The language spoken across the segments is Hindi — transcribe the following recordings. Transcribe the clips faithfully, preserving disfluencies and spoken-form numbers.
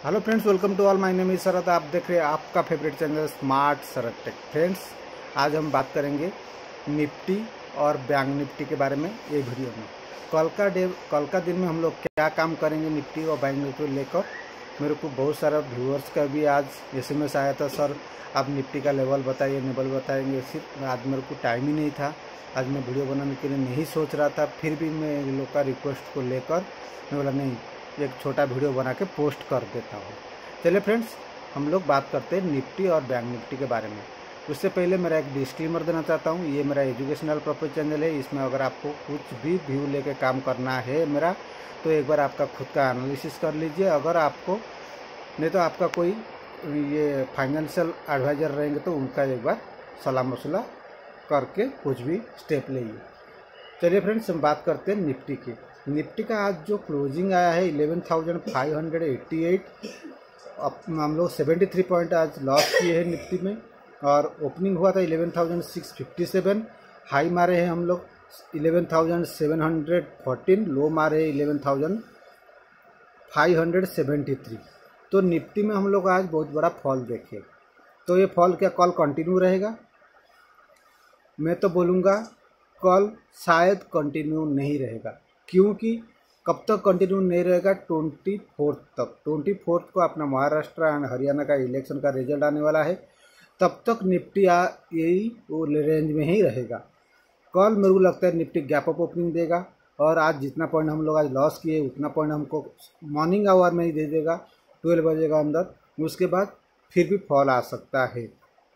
Hello friends, welcome to all. My name is Sharad. आप देख रहे हैं आपका favourite channel smart Sharad tech. Friends, आज हम बात करेंगे निफ्टी और बैंक निफ्टी के बारे में ये वीडियो में। कल का डे कल का दिन में हम लोग क्या काम करेंगे निफ्टी और बैंक निफ्टी लेकर। मेरे को बहुत सारा व्यूअर्स का भी आज एसएमएस आया था, सर आप निफ्टी का लेवल बताइए, लेवल बताएंगे। सिर्फ आज मेरे को टाइम ही नहीं था, आज मैं वीडियो बनाने के लिए नहीं सोच रहा था। फिर भी मैं इन लोग का रिक्वेस्ट को लेकर मैं बोला नहीं, एक छोटा वीडियो बना के पोस्ट कर देता हूँ। चलिए फ्रेंड्स, हम लोग बात करते हैं निफ्टी और बैंक निफ्टी के बारे में। उससे पहले मेरा एक डिस्क्लेमर देना चाहता हूँ। ये मेरा एजुकेशनल पर्पज चैनल है। इसमें अगर आपको कुछ भी व्यू लेके काम करना है मेरा, तो एक बार आपका खुद का एनालिसिस कर लीजिए। अगर आपको नहीं तो आपका कोई ये फाइनेंशियल एडवाइज़र रहेंगे तो उनका एक बार सलाह मसला करके कुछ भी स्टेप लीजिए। चलिए फ्रेंड्स, हम बात करते हैं निफ्टी की। निफ्टी का आज जो क्लोजिंग आया है eleven thousand five hundred eighty eight. अब हम लोग सेवेंटी थ्री पॉइंट आज लॉस किए हैं निफ्टी में, और ओपनिंग हुआ था eleven thousand six fifty seven. High मारे हैं हम लोग eleven thousand seven hundred fourteen, low मारे हैं eleven thousand five hundred seventy three. तो निफ्टी में हम लोग आज बहुत बड़ा फॉल देखे। तो ये फॉल क्या कल कंटिन्यू रहेगा? मैं तो बोलूँगा कल शायद कंटिन्यू नहीं रहेगा। क्योंकि कब तक कंटिन्यू नहीं रहेगा? ट्वेंटी फोर्थ तक। ट्वेंटी फोर्थ को अपना महाराष्ट्र एंड हरियाणा का इलेक्शन का रिजल्ट आने वाला है। तब तक निफ्टी यही वो रेंज में ही रहेगा। कल मेरे को लगता है निफ्टी गैप अप ओपनिंग देगा, और आज जितना पॉइंट हम लोग आज लॉस किए उतना पॉइंट हमको मॉर्निंग आवर में ही दे देगा, ट्वेल्व बजे का अंदर। उसके बाद फिर भी फॉल आ सकता है।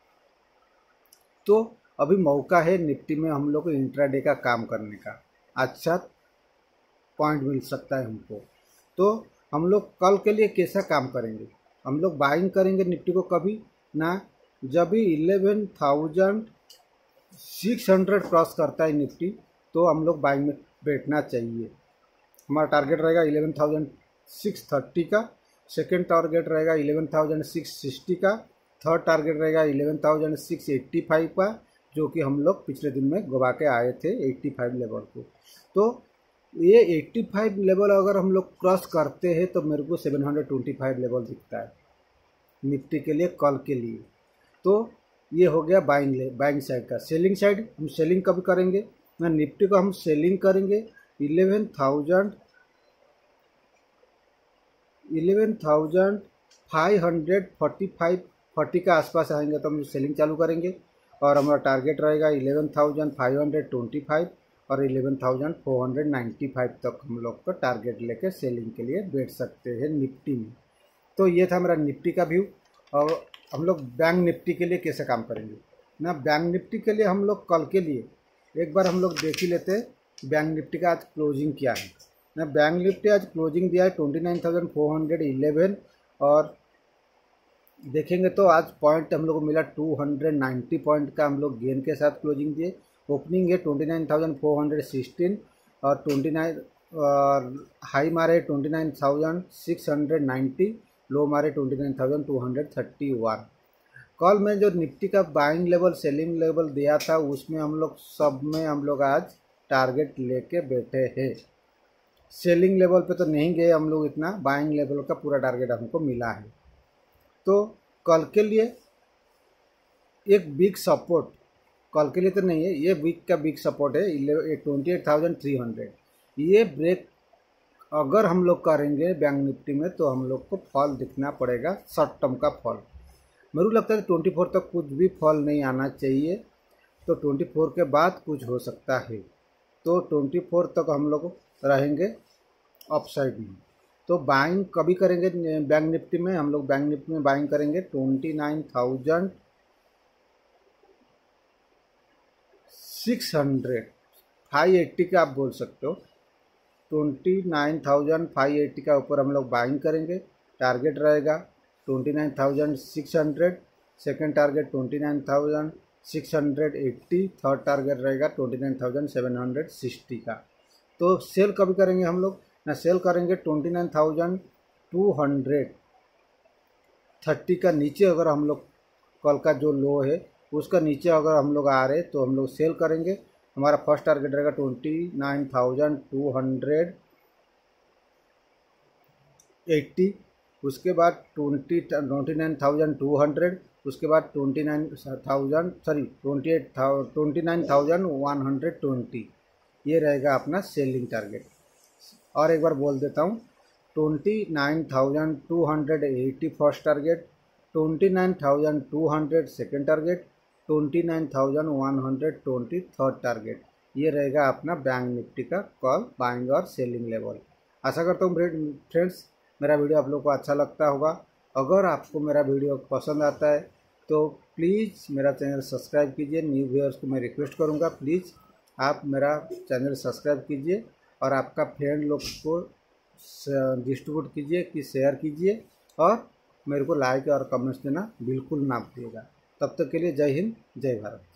तो अभी मौका है निफ्टी में हम लोग को इंट्राडे का काम करने का। अच्छा पॉइंट मिल सकता है हमको। तो हम लोग कल के लिए कैसा काम करेंगे? हम लोग बाइंग करेंगे निफ्टी को कभी ना, जब भी eleven thousand six hundred cross करता है निफ्टी, तो हम लोग बाइंग में बैठना चाहिए। हमारा टारगेट रहेगा इलेवन थाउजेंड सिक्स थर्टी का, सेकेंड टारगेट रहेगा इलेवन थाउजेंड सिक्स सिक्सटी का, थर्ड टारगेट रहेगा eleven thousand six eighty five का, जो कि हम लोग पिछले दिन में गवा के आए थे एट्टी फाइव लेवल को। तो ये एट्टी फाइव लेवल अगर हम लोग क्रॉस करते हैं तो मेरे को seven hundred twenty five level दिखता है निफ्टी के लिए कल के लिए। तो ये हो गया बाइंग ले बाइंग साइड का। सेलिंग साइड हम सेलिंग कब करेंगे ना? निफ्टी को हम सेलिंग करेंगे eleven thousand eleven thousand five hundred forty five forty का आसपास आएंगे तो हम सेलिंग चालू करेंगे। और हमारा टारगेट रहेगा eleven thousand five hundred twenty five और eleven thousand four hundred ninety five तक हम लोग को टारगेट लेके सेलिंग के लिए बैठ सकते हैं निफ्टी में। तो ये था मेरा निफ्टी का व्यू। और हम लोग बैंक निफ्टी के लिए कैसे काम करेंगे ना? बैंक निफ्टी के लिए हम लोग कल के लिए एक बार हम लोग देख ही लेते हैं बैंक निफ्टी का आज क्लोजिंग क्या है ना। बैंक निफ्टी आज क्लोजिंग दिया है twenty nine thousand four hundred eleven, और देखेंगे तो आज पॉइंट हम लोग को मिला टू हंड्रेड नाइन्टी पॉइंट का हम लोग गेन के साथ क्लोजिंग दिए। ओपनिंग है twenty nine thousand four hundred sixteen, और ट्वेंटी नाइन और हाई मारे twenty nine thousand six hundred ninety, low मारे twenty nine thousand two hundred thirty one. कल में जो निफ्टी का बाइंग लेवल सेलिंग लेवल दिया था उसमें हम लोग सब में हम लोग आज टारगेट लेके बैठे हैं। सेलिंग लेवल पे तो नहीं गए हम लोग इतना, बाइंग लेवल का पूरा टारगेट हमको मिला है। तो कल के लिए एक बिग सपोर्ट, कल के लिए तो नहीं है, ये वीक का बिग सपोर्ट है twenty eight thousand three hundred. ये ब्रेक अगर हम लोग करेंगे बैंक निफ्टी में तो हम लोग को फॉल दिखना पड़ेगा, शॉर्ट टर्म का फॉल। मेरे को लगता है ट्वेंटी फोर तक कुछ भी फॉल नहीं आना चाहिए, तो ट्वेंटी फोर के बाद कुछ हो सकता है। तो ट्वेंटी फोर तक हम लोग रहेंगे अपसाइड में। तो बाइंग कभी करेंगे बैंक निफ्टी में? हम लोग बैंक निफ्टी में बाइंग करेंगे twenty nine thousand six hundred five eighty का आप बोल सकते हो। Twenty nine thousand five eighty का ऊपर हम लोग बाइंग करेंगे। टारगेट रहेगा twenty nine thousand six hundred, second target twenty nine thousand six hundred eighty, third target रहेगा twenty nine thousand seven hundred sixty का। तो सेल कभी करेंगे हम लोग ना? सेल करेंगे twenty nine thousand two hundred thirty का नीचे। अगर हम लोग कल का जो लो है उसका नीचे अगर हम लोग आ रहे तो हम लोग सेल करेंगे। हमारा फर्स्ट टारगेट रहेगा twenty nine thousand two hundred eighty, उसके बाद twenty twenty nine thousand two hundred, उसके बाद twenty nine thousand sorry twenty eight twenty nine thousand one hundred twenty, ये रहेगा अपना सेलिंग टारगेट। और एक बार बोल देता हूँ, twenty nine thousand two hundred eighty first target, twenty nine thousand two hundred second target, twenty nine thousand one hundred twenty third target. ये रहेगा अपना बैंक निफ्टी का कॉल बाइंग और सेलिंग लेवल। आशा करता हूँ फ्रेंड्स मेरा वीडियो आप लोग को अच्छा लगता होगा। अगर आपको मेरा वीडियो पसंद आता है तो प्लीज़ मेरा चैनल सब्सक्राइब कीजिए। न्यू व्यूअर्स को मैं रिक्वेस्ट करूँगा, प्लीज़ आप मेरा चैनल सब्सक्राइब कीजिए और आपका फ्रेंड लोग को डिस्ट्रीब्यूट कीजिए कि शेयर कीजिए, और मेरे को लाइक और कमेंट्स देना बिल्कुल ना भूलिएगा। तब तक के लिए जय हिंद, जय भारत।